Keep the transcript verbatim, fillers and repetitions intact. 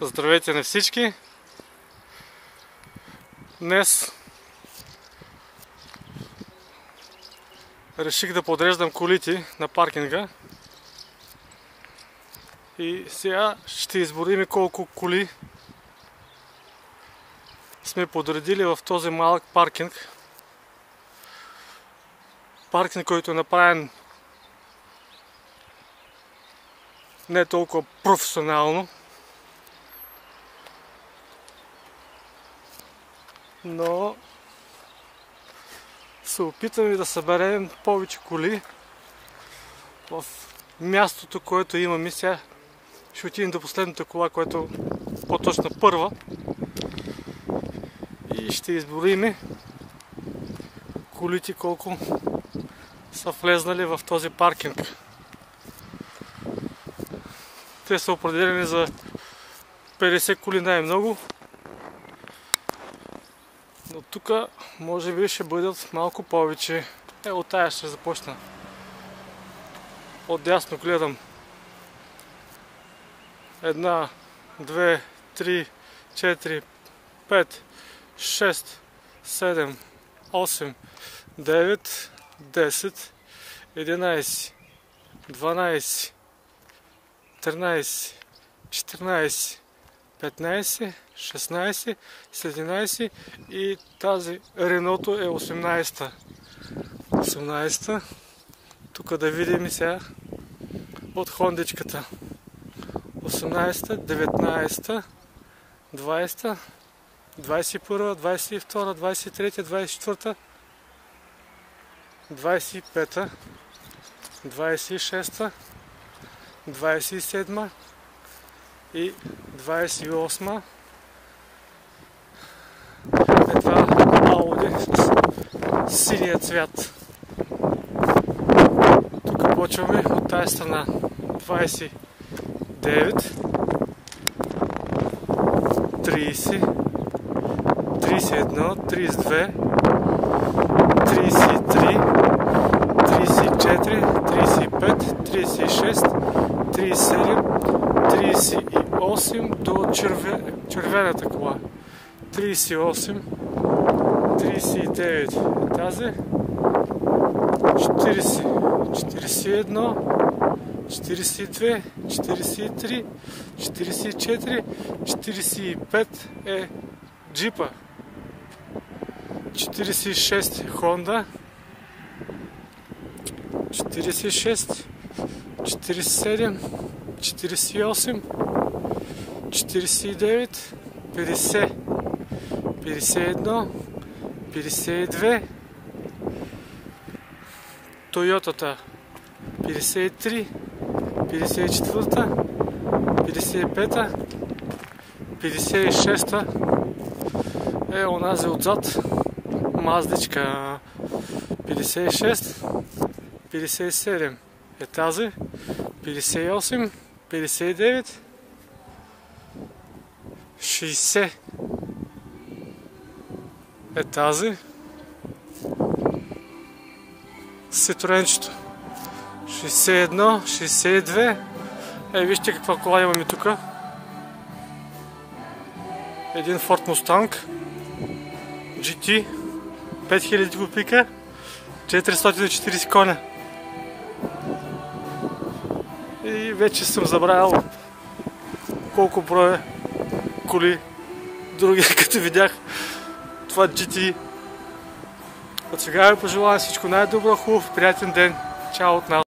Здравейте на всички! Днес реших да подреждам колите на паркинга и сега ще изборим колко коли сме подредили в този малък паркинг. Паркинг, който е направен не толкова професионално, но се опитаме да съберем повече коли в мястото, което имаме. Сега ще отидем до последната кола, което по-точно първа, и ще изброим колите колко са влезнали в този паркинг. Те са определени за петдесет коли най-много, но тук може би ще бъдат малко повече. Е, от тая ще започна. Отдясно гледам. Една, две, три, четири, пет, шест, седем, осем, девет, десет, единайсет, дванайсет, тринайсет, четиринайсет, петнайсет, шестнайсет, седемнайсет и тази Реното е осемнайсета. осемнайсета. Тук да видим сега от Хондичката. осемнайсета, деветнайсета, двайсета, двайсет и първа, двайсет и втора, двайсет и трета, двайсет и четвърта, двайсет и пета, двайсет и шеста, двайсет и седма и двайсет и осма. Е това Ауди с синия цвят. Тук почваме от тази страна. двайсет и девет, трийсет, трийсет и едно, трийсет и две, трийсет и три, трийсет и четири, трийсет и пет, трийсет и шест, трийсет и седем, трийсет и осем до черве... червената кола. трийсет и осем, трийсет и девет тази, четирийсет, четирийсет и едно, четирийсет и две, четирийсет и три, четирийсет и четири, четирийсет и пет е джипа, четирийсет и шест Хонда, четирийсет и шест, четирийсет и седем, четирийсет и осем, четирийсет и девет, петдесет, петдесет и едно, петдесет и две, Тойотата, петдесет и три, петдесет и четвърта, петдесет и пета, петдесет и шеста е онази отзад Маздичка, петдесет и шест, петдесет и седем е тази, петдесет и осем, петдесет и девет, шейсет е тази, Ситроенчето, шейсет и едно, шейсет и две, е, вижте каква кола имаме тук. Един Ford Mustang джи ти, пет хиляди кубика, четиристотин и четирийсет коня. И вече съм забравял колко броя коли други, като видях това джи ти. От сега ви пожелавам всичко най-добро, хубав, приятен ден. Чао от нас!